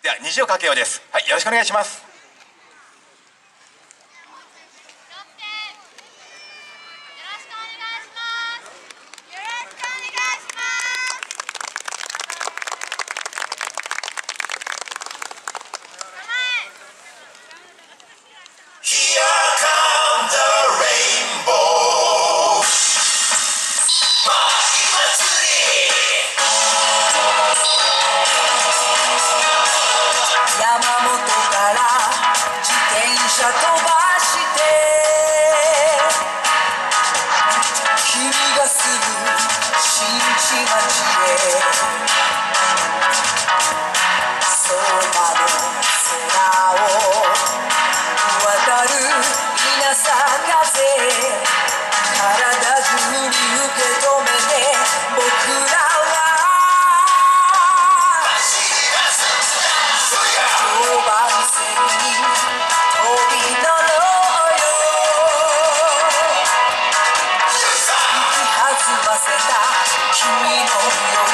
では虹をかけようです。はい、よろしくお願いします。 山本から自転車飛ばして君が住む新地町へそばの空を渡る稲佐風体中に受け止めて僕ら君の色気がを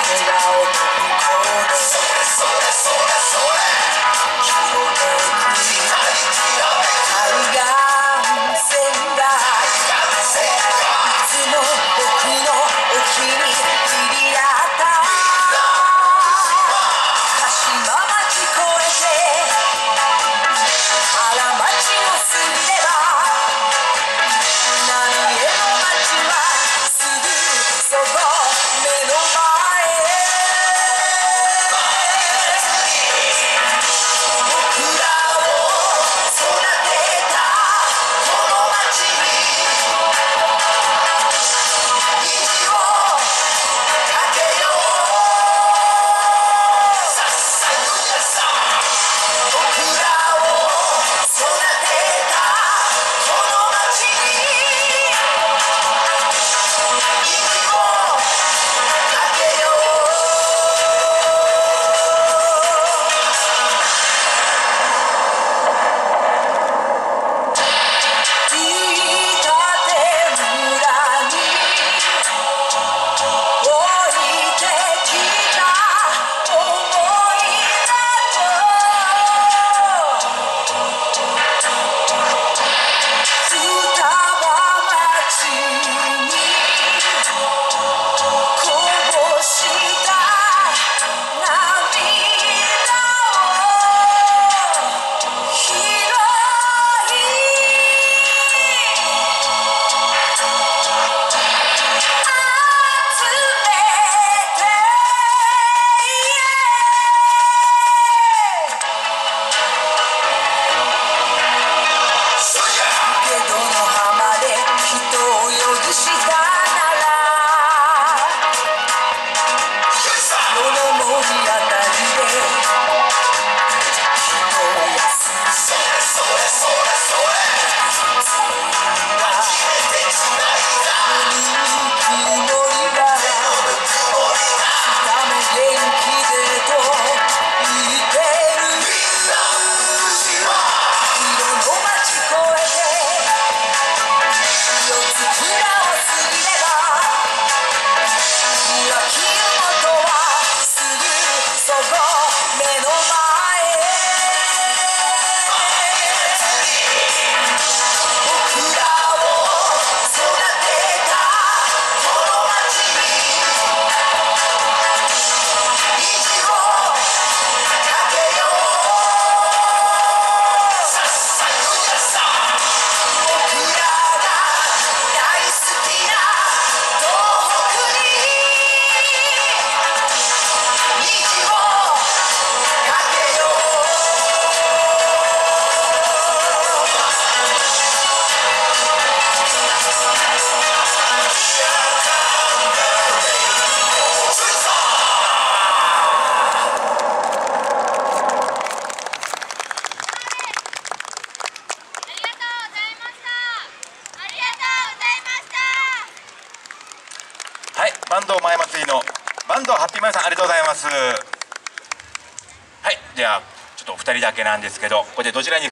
バンド前祭りのバンドハッピーマヨさん、ありがとうございます。はい、ではちょっとお二人だけなんですけど、ここでどちらに